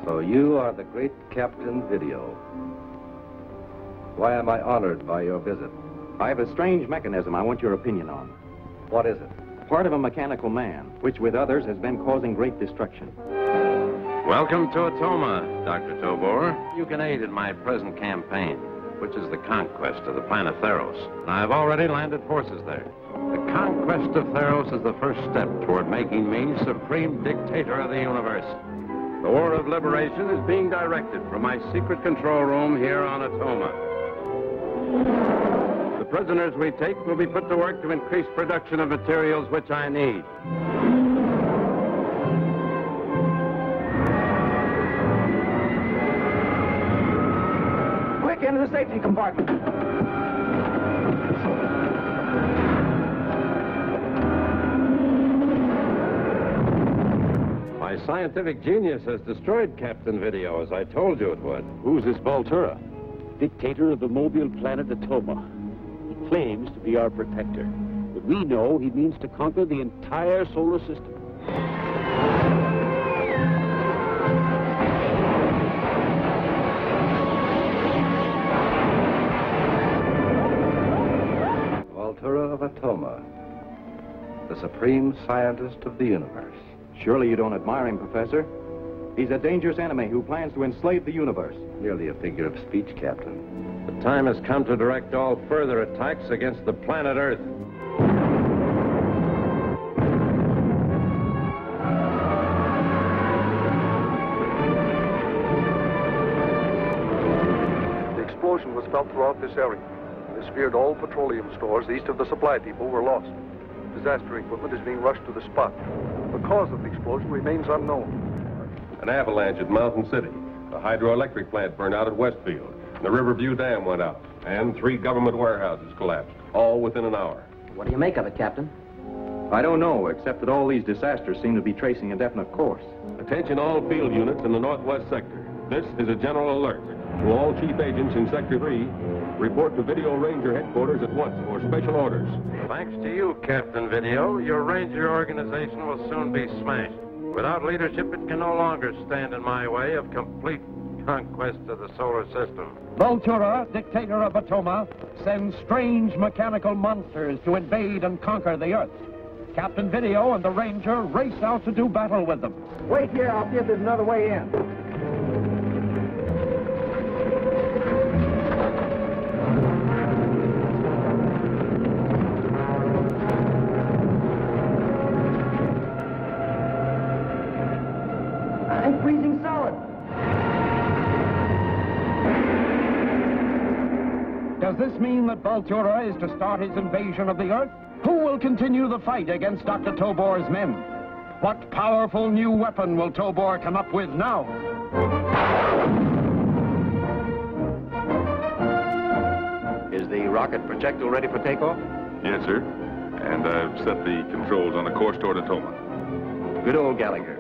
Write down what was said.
So you are the great Captain Video. Why am I honored by your visit? I have a strange mechanism I want your opinion on. What is it? Part of a mechanical man, which with others has been causing great destruction. Welcome to Atoma, Dr. Tobor. You can aid in my present campaign, which is the conquest of the planet Theros. I've already landed forces there. The conquest of Theros is the first step toward making me supreme dictator of the universe. The war of liberation is being directed from my secret control room here on Atoma. The prisoners we take will be put to work to increase production of materials which I need. Quick, into the safety compartment. My scientific genius has destroyed Captain Video, as I told you it would. Who's this Voltura? Dictator of the mobile planet Atoma. He claims to be our protector. But we know he means to conquer the entire solar system. Voltura of Atoma, the supreme scientist of the universe. Surely you don't admire him, Professor. He's a dangerous enemy who plans to enslave the universe. Merely a figure of speech, Captain. The time has come to direct all further attacks against the planet Earth. The explosion was felt throughout this area. This feared all petroleum stores east of the supply depot were lost. Disaster equipment is being rushed to the spot. The cause of the explosion remains unknown. An avalanche at Mountain City. A hydroelectric plant burned out at Westfield. The Riverview Dam went out. And 3 government warehouses collapsed, all within an hour. What do you make of it, Captain? I don't know, except that all these disasters seem to be tracing a definite course. Attention all field units in the northwest sector. This is a general alert. To all chief agents in Sector 3, report to Video Ranger headquarters at once for special orders. Thanks to you, Captain Video, your Ranger organization will soon be smashed. Without leadership, it can no longer stand in my way of complete conquest of the solar system. Voltura, dictator of Atoma, sends strange mechanical monsters to invade and conquer the Earth. Captain Video and the Ranger race out to do battle with them. Wait here, I'll see if there's another way in. I'm freezing solid. Does this mean that Voltura is to start his invasion of the Earth? Who will continue the fight against Dr. Tobor's men? What powerful new weapon will Tobor come up with now? Is the rocket projectile ready for takeoff? Yes, sir. And I've set the controls on a course toward Atoma. Good old Gallagher.